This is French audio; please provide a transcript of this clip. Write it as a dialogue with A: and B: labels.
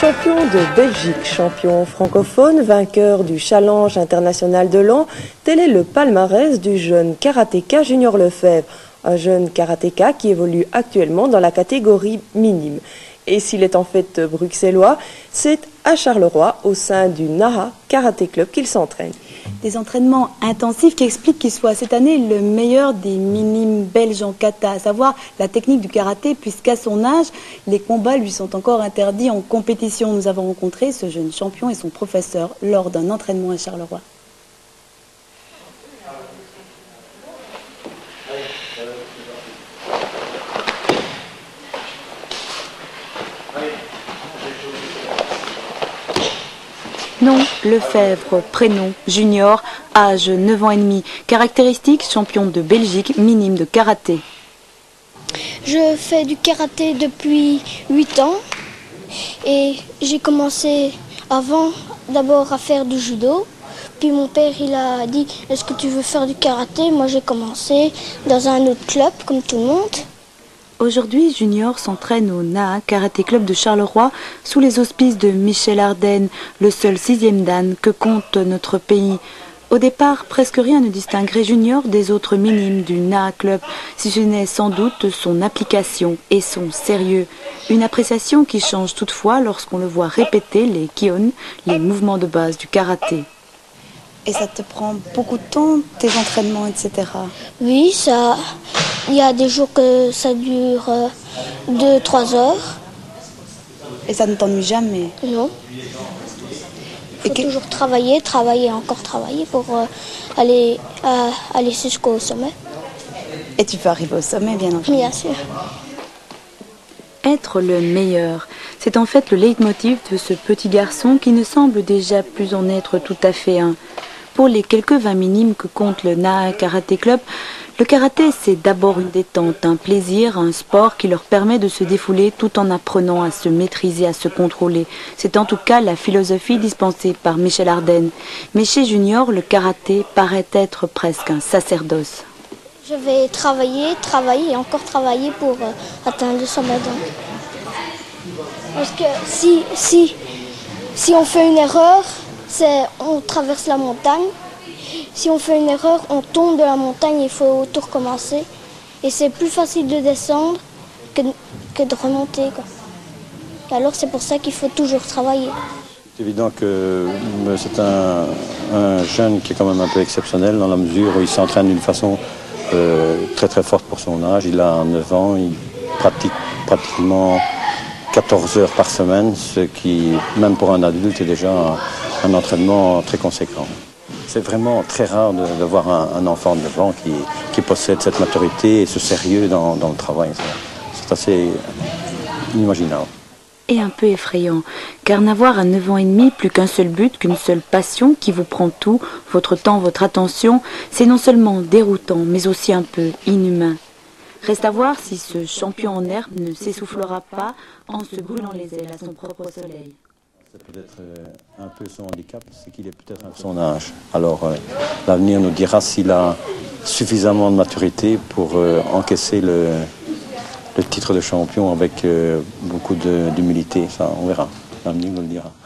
A: Champion de Belgique, champion francophone, vainqueur du Challenge international de Laon, tel est le palmarès du jeune karatéka Junior Lefebvre, un jeune karatéka qui évolue actuellement dans la catégorie minime. Et s'il est en fait bruxellois, c'est à Charleroi, au sein du Naha Karaté Club, qu'il s'entraîne.
B: Des entraînements intensifs qui expliquent qu'il soit cette année le meilleur des minimes belges en kata, à savoir la technique du karaté, puisqu'à son âge, les combats lui sont encore interdits en compétition. Nous avons rencontré ce jeune champion et son professeur lors d'un entraînement à Charleroi. Nom, Lefebvre, prénom, Junior, âge 9 ans et demi, caractéristiques, champion de Belgique, minime de karaté.
C: Je fais du karaté depuis 8 ans et j'ai commencé avant d'abord à faire du judo. Puis mon père il a dit est-ce que tu veux faire du karaté? Moi j'ai commencé dans un autre club comme tout le monde.
B: Aujourd'hui, Junior s'entraîne au Naha Karaté Club de Charleroi sous les auspices de Michel Ardenne, le seul 6e dan que compte notre pays. Au départ, presque rien ne distinguerait Junior des autres minimes du Naha Club, si ce n'est sans doute son application et son sérieux. Une appréciation qui change toutefois lorsqu'on le voit répéter les kion, les mouvements de base du karaté. Et ça te prend beaucoup de temps, tes entraînements, etc.
C: Oui, il y a des jours que ça dure 2-3 heures.
B: Et ça ne t'ennuie jamais?
C: Non. Il faut toujours travailler, travailler, encore travailler pour aller jusqu'au sommet.
B: Et tu peux arriver au sommet, bien entendu.
C: Bien sûr.
B: Être le meilleur, c'est en fait le leitmotiv de ce petit garçon qui ne semble déjà plus en être tout à fait un. Pour les quelques 20 minimes que compte le Naha Karaté Club, le karaté c'est d'abord une détente, un plaisir, un sport qui leur permet de se défouler tout en apprenant à se maîtriser, à se contrôler. C'est en tout cas la philosophie dispensée par Michel Ardenne. Mais chez Junior, le karaté paraît être presque un sacerdoce.
C: Je vais travailler et encore travailler pour atteindre le sommet. Parce que si on fait une erreur, on traverse la montagne. Si on fait une erreur, on tombe de la montagne, il faut tout recommencer. Et c'est plus facile de descendre que de remonter, quoi. Et alors c'est pour ça qu'il faut toujours travailler.
D: C'est évident que c'est un jeune qui est quand même un peu exceptionnel dans la mesure où il s'entraîne d'une façon très très forte pour son âge. Il a 9 ans, il pratique pratiquement 14 heures par semaine, ce qui, même pour un adulte, est déjà un entraînement très conséquent. C'est vraiment très rare de voir un enfant de 9 ans qui possède cette maturité et ce sérieux dans le travail. C'est assez inimaginable.
B: Et un peu effrayant, car n'avoir à 9 ans et demi plus qu'un seul but, qu'une seule passion qui vous prend tout, votre temps, votre attention, c'est non seulement déroutant, mais aussi un peu inhumain. Reste à voir si ce champion en herbe ne s'essoufflera pas en se brûlant les ailes à son propre soleil.
D: C'est peut-être un peu son handicap, c'est qu'il est peut-être à son âge. Alors l'avenir nous dira s'il a suffisamment de maturité pour encaisser le titre de champion avec beaucoup d'humilité. Ça, on verra. L'avenir nous le dira.